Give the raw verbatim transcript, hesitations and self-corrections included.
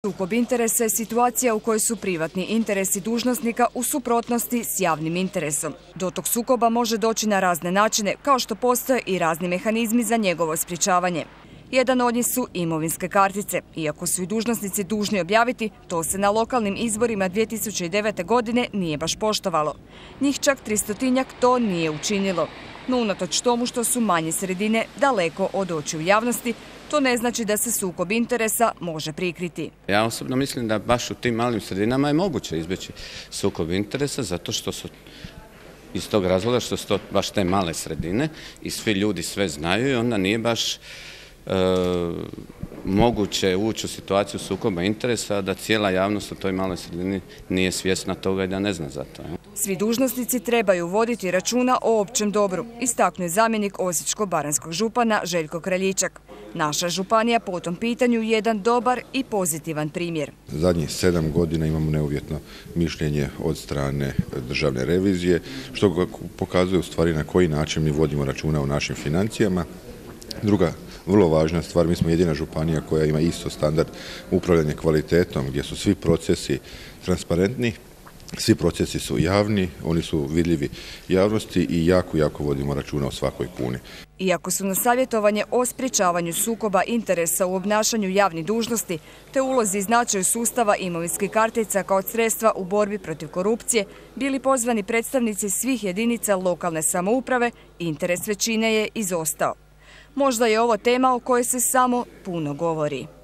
Sukob interesa je situacija u kojoj su privatni interesi dužnosnika u suprotnosti s javnim interesom. Do tog sukoba može doći na razne načine, kao što postoje i razni mehanizmi za njegovo sprječavanje. Jedan od njih su imovinske kartice. Iako su i dužnosnici dužni objaviti, to se na lokalnim izborima dvije tisuće devete. godine nije baš poštovalo. Njih čak tristotinjak to nije učinilo. No unatoč tomu što su manje sredine daleko od očiju javnosti, to ne znači da se sukob interesa može prikriti. Ja osobno mislim da baš u tim malim sredinama je moguće izbjeći sukob interesa zato što su iz tog razloga što su to baš te male sredine i svi ljudi sve znaju i onda nije baš e, moguće ući u situaciju sukoba interesa da cijela javnost u toj maloj sredini nije svjesna toga i da ne zna za to. Svi dužnosnici trebaju voditi računa o općem dobru, istaknuo je zamjenik osječko-baranjskog župana Željko Kraljičak. Naša županija po tom pitanju jedan dobar i pozitivan primjer. Zadnjih sedam godina imamo neuvjetno mišljenje od strane državne revizije, što pokazuje u stvari na koji način mi vodimo računa o našim financijama. Druga vrlo važna stvar, mi smo jedina županija koja ima isto standard upravljanja kvalitetom, gdje su svi procesi transparentni, svi procesi su javni, oni su vidljivi javnosti i jako, jako vodimo računa o svakoj kuni. Iako su na savjetovanje o sprječavanju sukoba interesa u obnašanju javnih dužnosti te ulozi i značaju sustava imovinskih kartica kao sredstva u borbi protiv korupcije bili pozvani predstavnici svih jedinica lokalne samouprave, interes većine je izostao. Možda je ovo tema o kojoj se samo puno govori.